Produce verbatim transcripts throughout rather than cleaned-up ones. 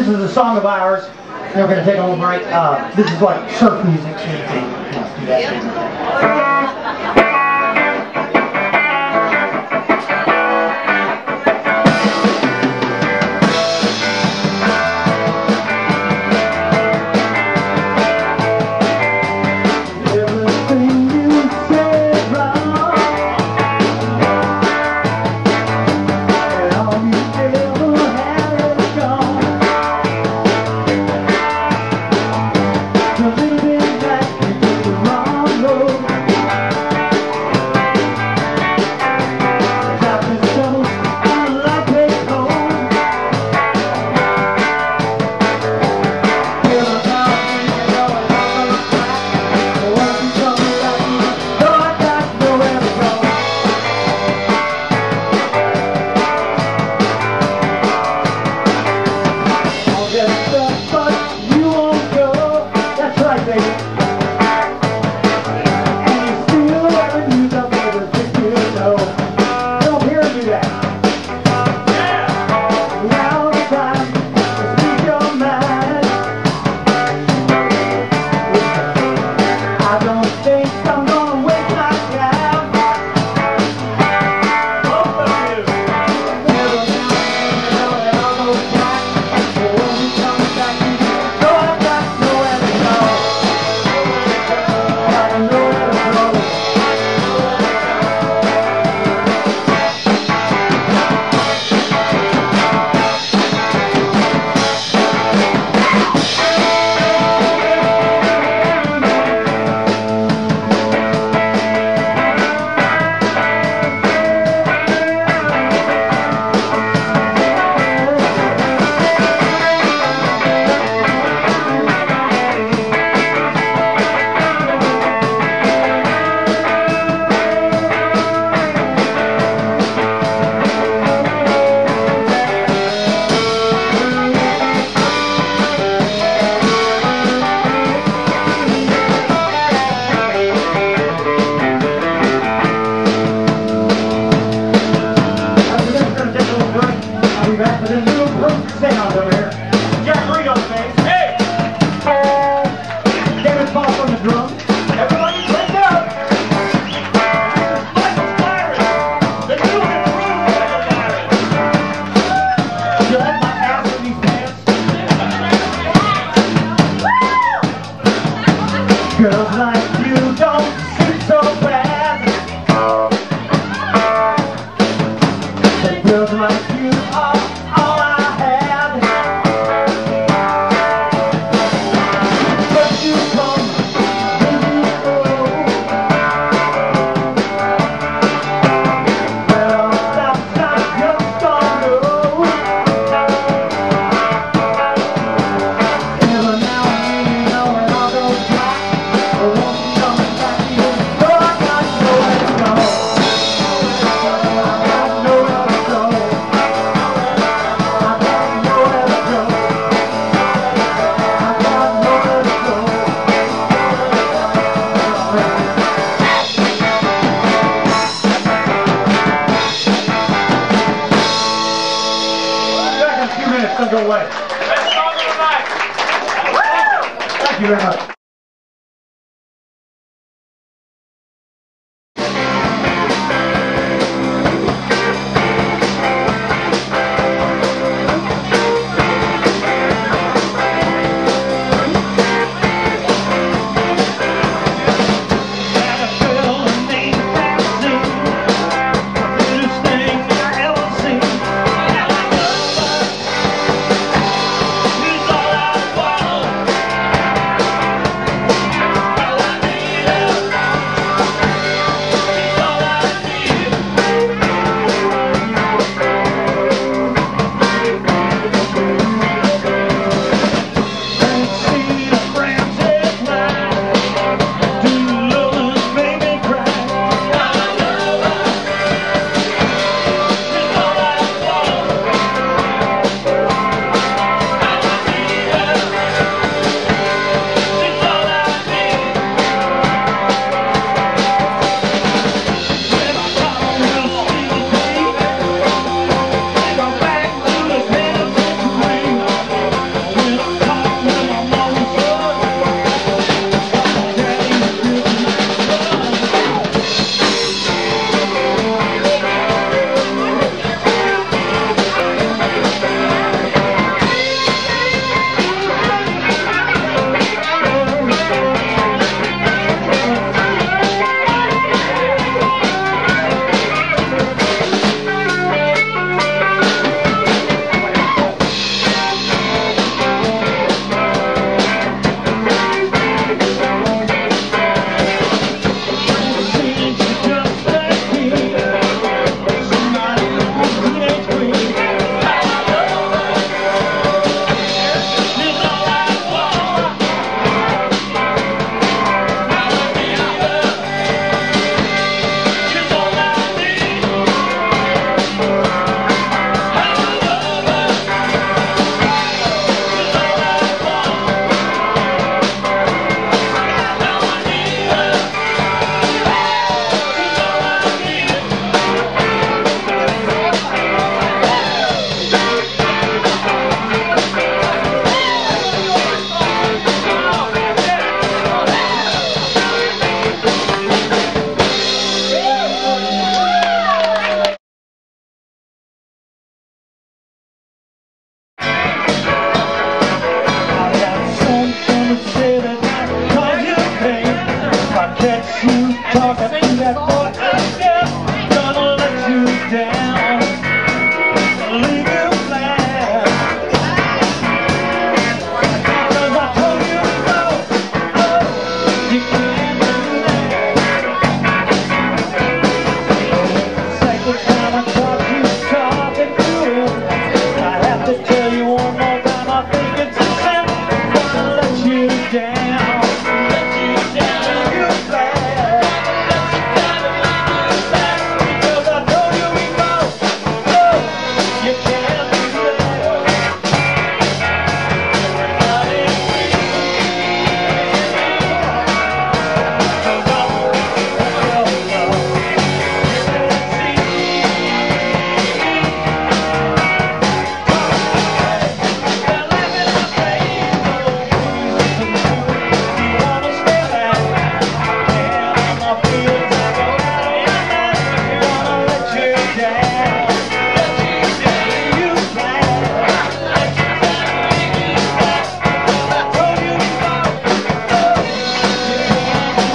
this is a song of ours. And we're going to take a little break. Uh, this is like surf music should be. Let's do that. Girls like you don't seem so bad. And girls like you are all I had. But you come, then you go. Well, that's not your song, Every now and then you know it all goes black. Don't go away. Best song of the night. Thank you very much. catch you talking to that boy again. Gonna let you down, leave you flat. Cause I told you no, oh, you can't do that. Second time I caught you talking to him, I have to tell you one more time, I think it's a sin. Gonna let you down, let you down, you bad. Because I told you we both, oh, you can't do that. Everybody cause I won't tell you no. You can see. They're laughing at me. You wanna stay back? And my feelings are going out. Gonna let you down, let you down, you bad. Let you down, you bad. I told you before, oh, you can't do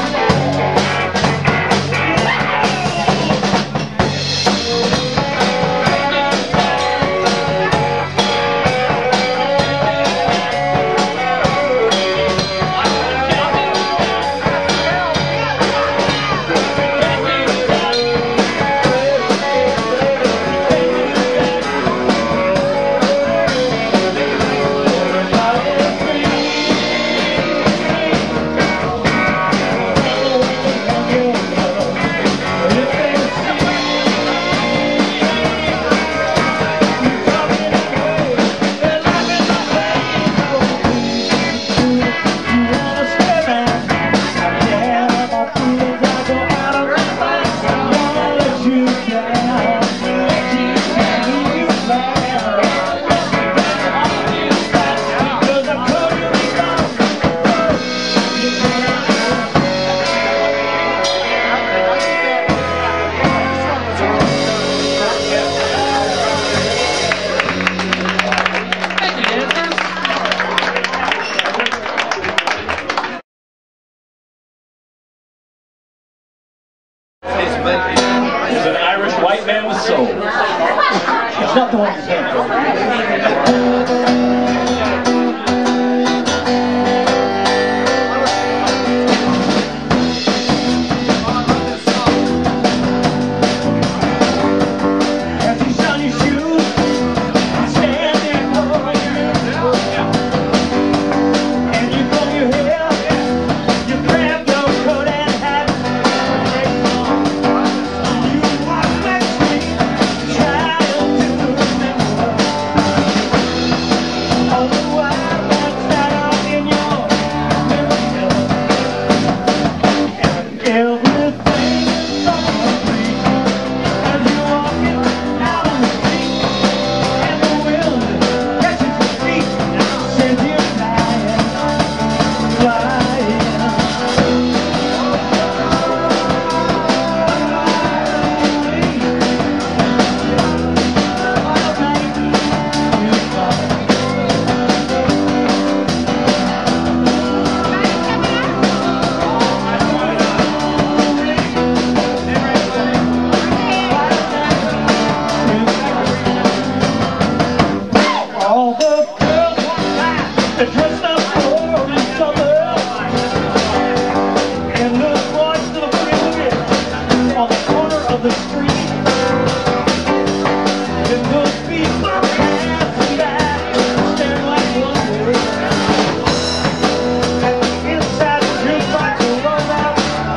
He's an Irish white man with soul. It's not the one you said. As you shine your shoes, standing over you, and you comb your hair, you grab your coat and hat, you walk next to me, trying to remember all the wild lights that are in your mirror, and everything is so complete as you're walking out on the street. And the wind catches your feet, sends you flying, flying. All the girls they're dressed up for the summer, and the boys still boogie on the corner of the street. And those people passing by stand like one way, and the inside jukebox will run out.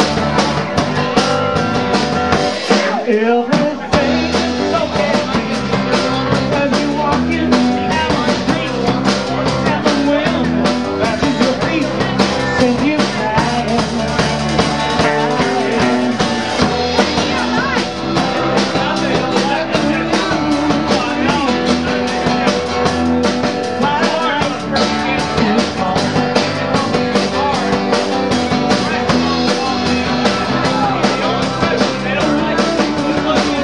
Everything is so complete as you walking down the street, and the wind passes your feet, sends you flying, flying. My life is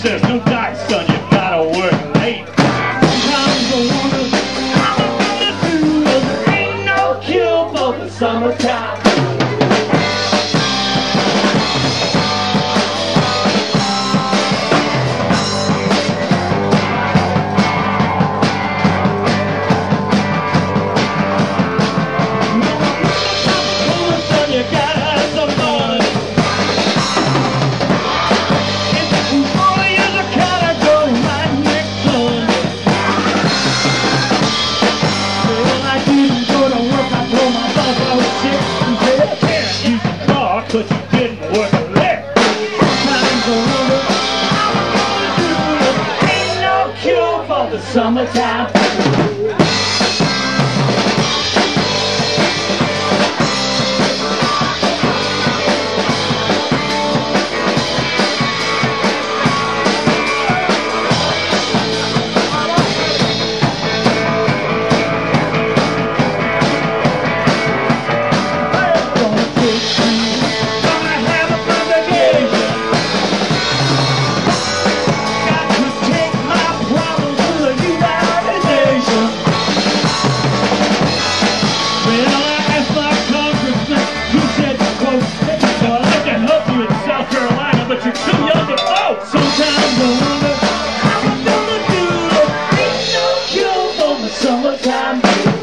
there's no dice, son, you gotta work late. Sometimes I wonder how I'm gonna do, 'cause there ain't no cure for the summertime. But you didn't work a lick. Sometimes I wonder how I'm gonna do it. Ain't no cure for the summertime. But you're too young to vote. Sometimes I wonder how I'm gonna do it. Ain't no cure for the summertime.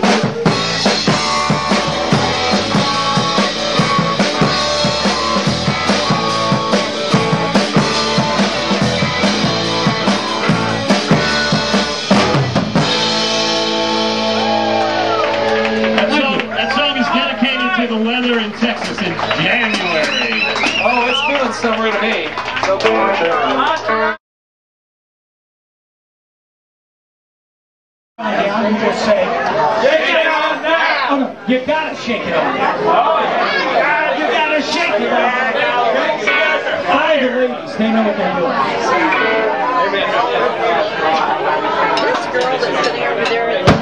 That song, that song is dedicated to the weather in Texas in January. Oh, it's feeling summery to me. So bad. I'm just saying. Shake it on now! Oh, no, you gotta shake it on now. Oh, yeah. You gotta shake it on now. Find the ladies, they know what they're doing. This girl is sitting over there.